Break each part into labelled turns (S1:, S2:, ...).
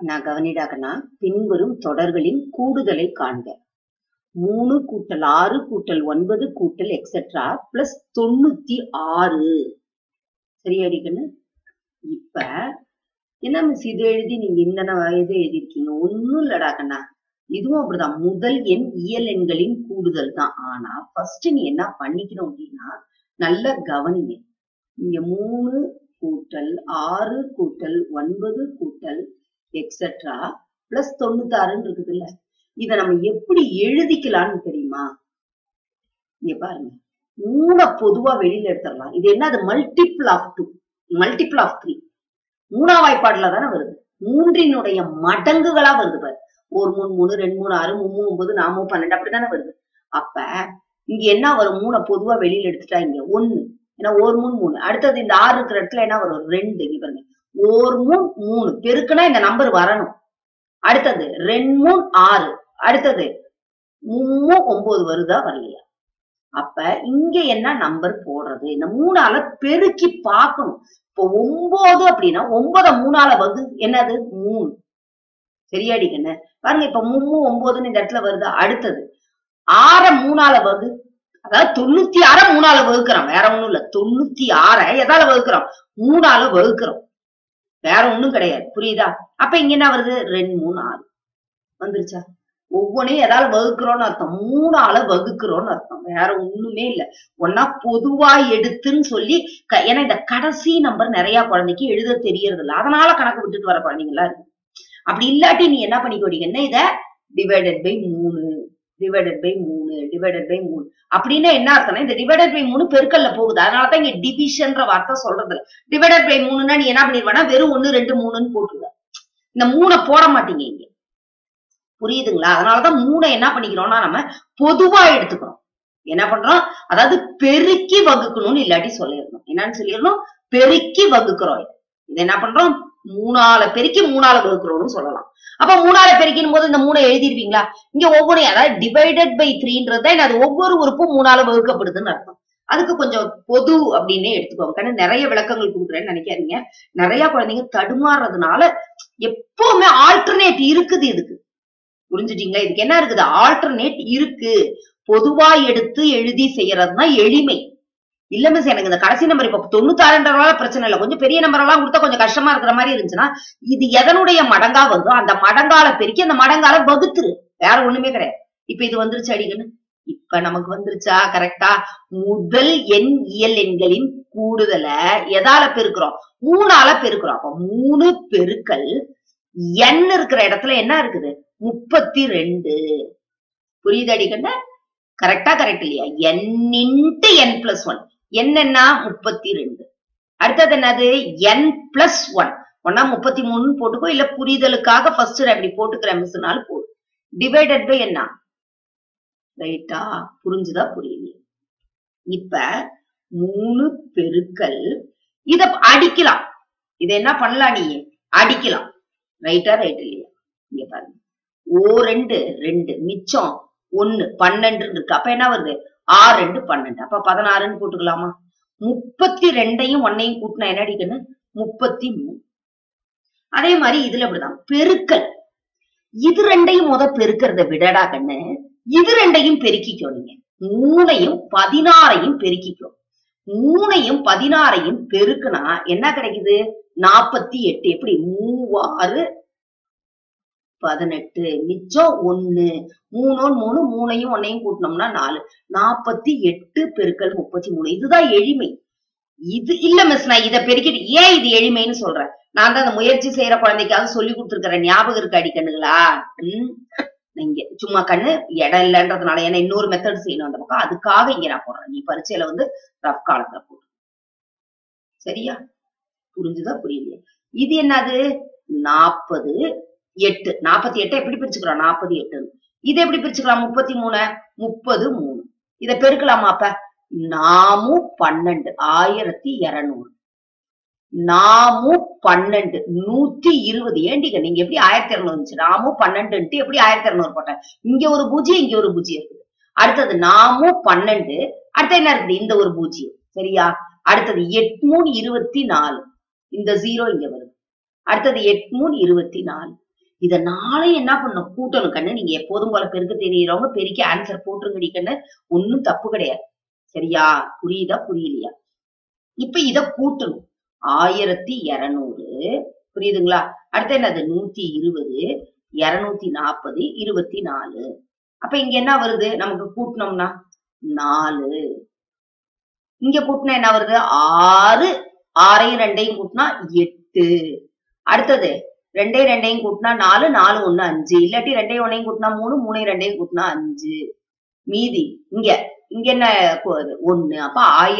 S1: நான் கவனிடாக்கன்னா பின்வரும் தொடர்களின் கூடுதலை காண்க. 3 கூட்டல் 6 கூட்டல் 9 கூட்டல் எக்ஸெட்ரா பிளஸ் 96. சரியாடிக்கண்ணு? இப்ப என்ன மிஸ் இது எழுதி நீங்க இந்த இது எழுதிருக்கீங்க? ஒண்ணும் இல்லடாக்கண்ணா, இதுவும் அப்படிதான். முதல் எண் இயல் எண்களின் கூடுதல் தான். ஆனா ஃபர்ஸ்ட் நீ என்ன பண்ணிக்கணும் அப்படின்னா, நல்ல கவனிங்க. இங்க 3 கூட்டல் 6 கூட்டல் 9 கூட்டல் எக்ஸெட்ரா பிளஸ் 96 இருக்குது இல்ல, இத நம்ம எப்படி எழுதிக்கலாம்னு தெரியுமா? இங்க பாருங்க, 3 பொதுவா வெளியில எடுத்துடலாம். இது என்ன? அது மல்டிபிள் ஆஃப் 2, மல்டிபிள் ஆஃப் 3. 3ஆம் வாய்ப்பாடுல தானே வருது. 3னுடைய மடங்குகளா வருது பாரு. 1 3 3 2 3 6 3 9 4 12 அப்படித்தானே வருது. அப்ப இங்க என்ன வரும்? 3 பொதுவா வெளியில எடுத்துட்டா இங்க 1, ஏன்னா 1 3 3. அடுத்தது இந்த 6 இருக்கிற இடத்துல என்ன வரும்? 2. இங்க பாருங்க, 1 3 3 பெருக்குனா இந்த நம்பர் வரணும். அடுத்தது 2 3 6, அடுத்தது 3 9 வருதா வரலையா? அப்ப இங்க என்ன நம்பர் போடுறது? இந்த 3ஆல பெருக்கி பார்க்கணும். இப்போ 9 அப்படின்னா 9 3ஆல வகு என்னது? 3. சரியாடிக்கண்ண? பாருங்க, இப்ப 3 9ன்னு இந்த இடத்துல வருதா? அடுத்தது 6 3ஆல வகு, அதாவது 96 3ஆல வகுக்கிறோம். வேற ஒண்ணும் இல்ல. 96 எதால வகுக்கிறோம்? 3ஆல வகுக்கிறோம். வேற ஒண்ணும் கிடையாது. புரியுதா? அப்ப இங்க என்ன வருது? 2 3 6 வந்துருச்சா? ஒவ்வொன்னையும் எதால வகுக்கிறோம்னு அர்த்தம். 3ஆல வகுக்கிறோம்னு அர்த்தம். வேற ஒண்ணுமே இல்ல. ஒன்னா பொதுவா எடுத்துன்னு சொல்லி, ஏன்னா இந்த கடைசி நம்பர் நிறைய குழந்தைக்கு எழுத தெரியறது இல்ல. அதனால கணக்கு விட்டுட்டு வர குழந்தைங்களா இருக்கு. அப்படி இல்லாட்டி நீ என்ன பண்ணிக்கோடிங்கன்னா, இத divided by 3 divided by 3 divided by 3 அப்படின்னா என்ன அர்த்தம்னா, இந்த டிவைடட் பை 3 பெருக்கல்ல போகுது. அதனாலதான் இங்க டிவிஷன்ற வார்த்தை சொல்றது இல்ல. டிவைடட் பை 3ன்னா நீ என்ன பண்ணிருவேன்னா வெறும் 1 2 3ன்னு போட்டுருவ. இந்த 3 போட மாட்டீங்க இங்க. புரியுதுங்களா? அதனாலதான் 3 என்ன பண்ணிக்கிறோம்னா நம்ம பொதுவா எடுத்துக்கிறோம். என்ன பண்றோம்? அதாவது பெருக்கி வகுக்கணும்னு இல்லாட்டி சொல்லிடணும். என்னன்னு சொல்லிடணும்? பெருக்கி வகுக்கிறோம். இது என்ன பண்றோம்? 3ஆல பெருக்கி 3ஆல வகுக்கிறோம்னு சொல்லலாம். அப்ப 3ஆல பெருக்கின் போது இந்த 3 எழுதிருவீங்களா? இங்க ஒவ்வொரு, அதாவது டிவைடட் பை 3ன்றத அது ஒவ்வொரு உறுப்பும் 3ஆல வகுக்கப்படுதுன்னு அர்த்தம். அதுக்கு கொஞ்சம் பொது அப்படின்னு எடுத்துக்கோங்க. கண்ணு நிறைய விளக்கங்கள் கொடுக்குறேன்னு நினைக்காதீங்க. நிறைய குழந்தைங்க தடுமாறுறதுனால எப்பவுமே ஆல்டர்னேட் இருக்குது. இதுக்கு புரிஞ்சுட்டீங்களா? இதுக்கு என்ன இருக்குது? ஆல்டர்னேட் இருக்கு. பொதுவா எடுத்து எழுதி செய்யறதுதான் எளிமை. இல்ல மிஸ், எனக்கு இந்த கடைசி நம்பர் இப்ப 96ன்றதால பிரச்சனை இல்ல. கொஞ்சம் பெரிய நம்பர் எல்லாம் கொடுத்தா கொஞ்சம் கஷ்டமா இருக்கிற மாதிரி இருந்துச்சுன்னா, இது எதனுடைய மடங்கா வருதோ அந்த மடங்கால பெருக்கி அந்த மடங்கால வகுத்துரு. வேற ஒண்ணுமே கிடையாது. இப்ப இது வந்துருச்சு அடிக்கணும். இப்ப நமக்கு வந்துருச்சா? கரெக்டா? முதல் எண் இயல் எண்களின் கூடுதல எதால பெருக்கிறோம்? 3ஆல பெருக்கிறோம். அப்ப 3 பெருக்கல் n இருக்கிற இடத்துல என்ன இருக்குது? 32. புரியுது அடிக்கண்ண? கரெக்டா? கரெக்ட் இல்லையா? n into n plus 1. என்னன்னா 32. அடுத்தது என்னது? n plus 1. ஒன்னா 33 போட்டுக்கோ, இல்ல புரிதலுக்காக ஃபர்ஸ்ட் அப்படி போட்டுக்கிறேன் மிஸ்னாலும் போடு. டிவைடட் பை என்ன? ரைட்டா? புரிஞ்சுதா? புரியலையா? இப்ப 3 பெருக்கல் இத அடிக்கலாம். இத என்ன பண்ணலாம்? நீ அடிக்கலாம். ரைட்டா? ரைட் இல்லையா? இங்க பாருங்க, 2 2 மிச்சம் 1 12 இருக்கு. அப்ப என்ன வருது? 6 2 12. அப்ப 16ன்னு போட்டுக்கலாமா? 32ஐயும் 1ஐயும் கூட்டினா என்ன அடிக்கணும்? 33. அதே மாதிரி இதுல அப்படிதான் பெருக்கல். இது ரெண்டையும் பெருக்கிறத விடடா கண்ணு, இது ரெண்டையும் பெருக்கிக்கோ. நீங்க 3ஐயும் 16ஐயும் பெருக்கிக்கோ. 3ஐயும் 16ஐயும் பெருக்குனா என்ன கிடைக்குது? 48. எப்படி? 3 6 18 மிச்சம் 1 3 3 3ஐயும் 1ஐயும் கூட்டினோம்னா 4. 48 பெருக்கல் 33. இதுதான் எளிமை. இது இல்ல மிஸ், நான் இதை பெருக்கிட்டு ஏன் இது எளிமைன்னு சொல்றேன்? நான் தான் அந்த முயற்சி செய்யற குழந்தைக்காக சொல்லி கொடுத்துருக்கிறேன். ஞாபகம் இருக்கு அடிக்கண்ணுங்களா? இங்க சும்மா கண்ணு இடம் இல்லைன்றதுனால, ஏன்னா இன்னொரு மெத்தட் செய்யணும் அந்த பக்கம், அதுக்காக இங்க நான் போடுறேன். நீ பரீட்சையில ரஃப் காலத்துல போடு. சரியா? புரிஞ்சுதா? புரியலையா? இது என்னது? 48. 48 எப்படி பிரிச்சுக்கிறோம்? 48. இதை எப்படி பிரிச்சுக்கலாம்? 33 30 3. இதை பெருக்கலாமா? அப்ப 4 12 1200. 4 12 120. ஏண்டிங்க நீங்க எப்படி 1200 இருந்துச்சு? 4 12 எப்படி 1200 போட்டேன்? இங்க ஒரு பூஜ்ஜியம், இங்க ஒரு பூஜ்ஜியம் இருக்குது. அடுத்தது 4 12. அடுத்து என்ன இருக்குது? இந்த ஒரு பூஜ்ஜியம். சரியா? அடுத்தது 8 3 24. இந்த 0 இங்க வருது. அடுத்தது 8 3 24. இதனால என்ன பண்ணணும், கூட்டணும் கண்ணு. நீங்க எப்போதும் போல பெருக்க தெரியுறவங்க பெருக்கி ஆன்சர் போட்டுருங்கடி கண்ணு. ஒண்ணும் தப்பு கிடையாது. சரியா? புரியுதா புரியலையா? இப்ப இத கூட்டணும். 1200 புரியுதுங்களா? அடுத்து என்னது 120, 240, 24. அப்ப இங்க என்ன வருது? நமக்கு கூட்டணும்னா 4. இங்க கூட்டினா என்ன வருது? 6. 6ஐயும் 2ஐயும் கூட்டினா 8. அடுத்தது 2ஐயும் 2ஐயும் கூட்டினா 4. 4 1 5. இல்லாட்டி 2ஐயும் 1ஐயும் கூட்டினா 3. 3ஐயும் 2ஐயும் கூட்டினா 5. மீதி இங்க என்ன 1. அப்ப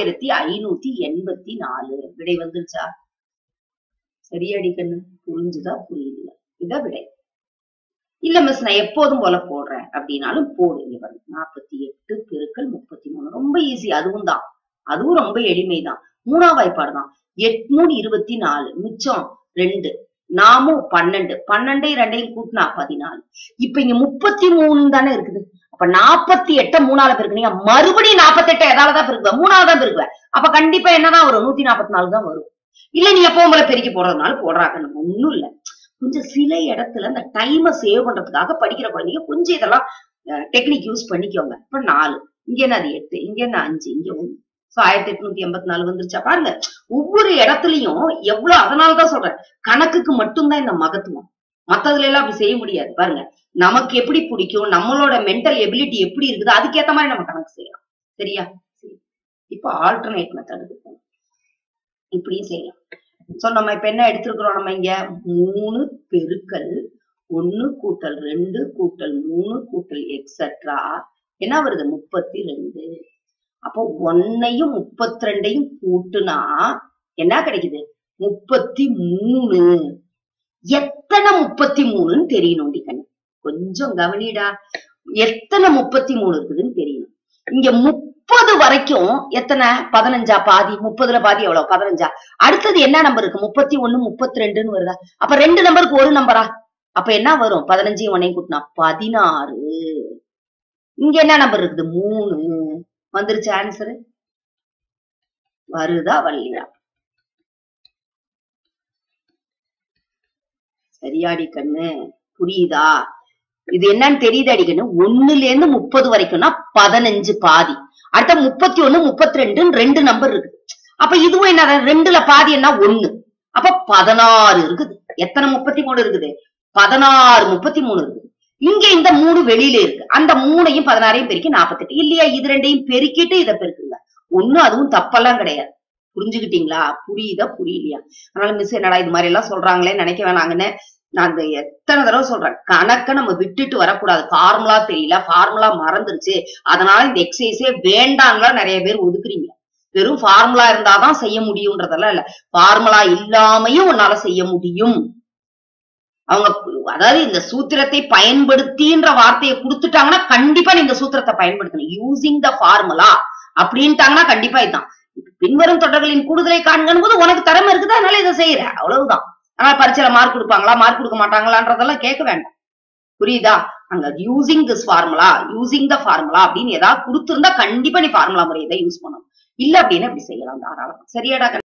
S1: 1584 விடை வந்துருச்சா? சரியாடி கண்ணு? புரிஞ்சுதா புரியல? இத விடை. இல்ல மிஸ் நான் எப்போதும் போல போடுறேன் அப்படின்னாலும் போடு. இங்க பாருங்க 48 பெருக்கல் 33. ரொம்ப ஈஸி. அதுவும் ரொம்ப எளிமைதான். 3ஆம் வாய்ப்பாடு தான். 8 3 24 மிச்சம் 2. நாமும் 12. 12ஐயும் 2ஐயும் கூட்டினா 14. இப்ப இங்க 33 தானே இருக்குது. அப்ப 48 3ஆல பெருக்குனீங்க. மறுபடியும் 48 எதாலதான் பெருக்குவேன்? 3ஆல தான் பெருக்குவேன். அப்ப கண்டிப்பா என்னதான் வரும்? 144 தான் வரும். இல்ல நீ எப்பவும் போல பெருக்கி போடுறதுனால போடுறாங்க. ஒண்ணும் இல்ல. கொஞ்சம் சில இடத்துல இந்த டைமை சேவ் பண்றதுக்காக படிக்கிற குழந்தைங்க கொஞ்சம் இதெல்லாம் டெக்னிக் யூஸ் பண்ணிக்கோங்க. இப்ப 4. இங்க என்ன அது 8. இங்க என்ன 5. இங்க 1. 1884 வந்துருச்சா பாருங்க. ஒவ்வொரு இடத்துலயும் எவ்வளவு, அதனாலதான் சொல்றேன் கணக்குக்கு மட்டும்தான் இந்த மகத்துவம். மத்ததுல எல்லாம் அப்படி செய்ய முடியாது. பாருங்க நமக்கு எப்படி பிடிக்கும், நம்மளோட மென்டல் எபிலிட்டி எப்படி இருக்குது, அதுக்கேத்த மாதிரி நம்ம கணக்கு செய்யலாம். சரியா? சரி. இப்ப ஆல்டர்னேட் மெத்தடுக்கு போகணும். இப்படியும் செய்யலாம். சோ நம்ம இப்ப என்ன எடுத்திருக்கிறோம்? நம்ம இங்க 3 பெருக்கல் 1 கூட்டல் 2 கூட்டல் 3 கூட்டல் எக்ஸெட்ரா என்ன வருது? 32. அப்போ 1ஐயும் 32ஐயும் கூட்டுனா என்ன கிடைக்குது? 33. எத்தனை 33ன்னு தெரியணும் கண்ணு. கொஞ்சம் கவனிடா. எத்தனை 33 இருக்குதுன்னு தெரியணும். இங்க 30 வரைக்கும் எத்தனை? 15 பாதி. 30ல பாதி எவ்வளவு? 15. அடுத்தது என்ன நம்பர் இருக்கு? 31 32ன்னு வருதா? அப்ப 2 நம்பருக்கு ஒரு நம்பரா? அப்ப என்ன வரும்? 15ஐயும் 1ஐயும் கூட்டினா 16. இங்க என்ன நம்பர் இருக்குது? 3. வந்துருச்சு ஆன்சரு. வருதா வரலையா? சரியாடி கண்ணு? புரியுதா? இது என்னன்னு தெரியுதாடி கண்ணு? 1ல இருந்து 30 வரைக்கும்னா 15 பாதி. அடுத்த 31 32 2 நம்பர் இருக்கு. அப்ப இதுவும் என்ன? 2ல பாதி என்ன? 1. அப்ப 16 இருக்குது. எத்தனை 33 இருக்குது? 16 33 இருக்குது. இங்க இந்த 3 வெளியில இருக்கு. அந்த 3ஐயும் 16ஐயும் பெருக்கி 48 இல்லையா? இது 2ஐயும் பெருக்கிட்டு இதை பெருக்குங்க. ஒண்ணும் அதுவும் தப்பெல்லாம் கிடையாது. புரிஞ்சுக்கிட்டீங்களா? புரியுதா புரியலையா? அதனால மிஸ் என்னடா இது மாதிரி எல்லாம் சொல்றாங்களே நினைக்க வேணாங்கன்னு நான் எத்தனை தடவை சொல்றேன். கணக்க நம்ம விட்டுட்டு வரக்கூடாது. ஃபார்முலா தெரியல, ஃபார்முலா மறந்துருச்சு, அதனால இந்த எக்ஸசைஸே வேண்டாங்களா நிறைய பேர் ஒதுக்குறீங்க. வெறும் ஃபார்முலா இருந்தாதான் செய்ய முடியும்ன்றதெல்லாம் இல்ல. ஃபார்முலா இல்லாமையும் உன்னால செய்ய முடியும். அவங்க அதாவது இந்த சூத்திரத்தை பயன்படுத்தின்ற வார்த்தையை கொடுத்துட்டாங்கன்னா கண்டிப்பா நீ இந்த சூத்திரத்தை பயன்படுத்தணும். யூசிங் த ஃபார்முலா அப்படின்ட்டாங்கன்னா கண்டிப்பா இதுதான். பின்வரும் தொடர்களின் கூடுதலை காண்கணும் போது உனக்கு திறமை இருக்குது, அதனால இதை செய்யற. அவ்வளவுதான். ஆனா பரீட்சையில மார்க் கொடுப்பாங்களா மார்க் கொடுக்க மாட்டாங்களான்றதெல்லாம் கேட்க வேண்டாம். புரியுதா? அங்க using this formula, using the formula அப்படின்னு ஏதாவது கொடுத்திருந்தா கண்டிப்பா நீ ஃபார்முலா முறையை தான் யூஸ் பண்ணணும். இல்ல அப்படின்னு அப்படி செய்யலாம் தாராளமா. சரியாடா?